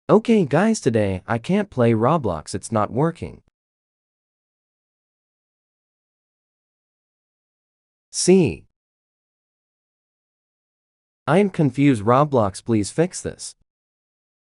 Okay guys, today I can't play Roblox, it's not working. See, I am confused. Roblox, please fix this.